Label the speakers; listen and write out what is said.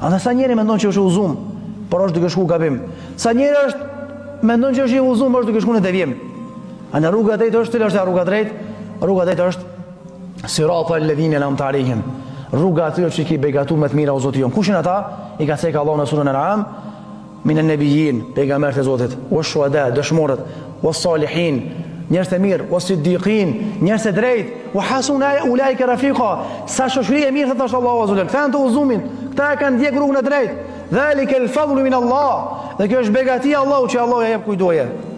Speaker 1: A dhe sa njeri mendon që është i udhëzuar, por është duke shku gabim. Sa njeri mendon që është i udhëzuar, por është duke shku në devijim. A në rruga drejt është, cila është rruga drejt? Rruga drejt është sirata alladhina an'amta alehim. Rruga atyre që i begatu me të mira o Zoti jon. Kush janë ata? I ka thënë Allahu në surën Al-An'am, minan nabiyyin, pejgamberët e Zotit, wash-shuhada, dëshmorët, was-salihin, njerëz të mirë, was-siddiqin, njerëz të drejtë, wa hasuna ulaika rafiqa. Sa shoqëri e mirë thotë Allahu azza wa jalla. Këta janë të udhëzumin, këta e kanë ndjek rrugën e drejtë. Dhalika al-fadlu min Allah. Dhe kjo është begatia e Allahut që Allah ja jep kujt doje.